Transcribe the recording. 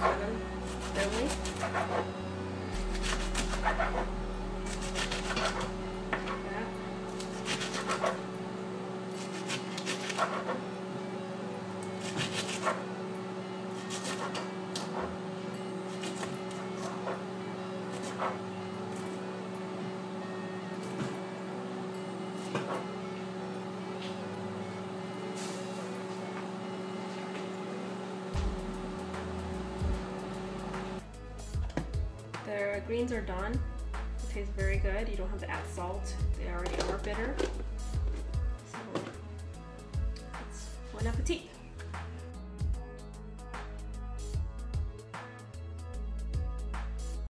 stir them slowly. The greens are done. It tastes very good. You don't have to add salt. They already are bitter. So, bon appetit.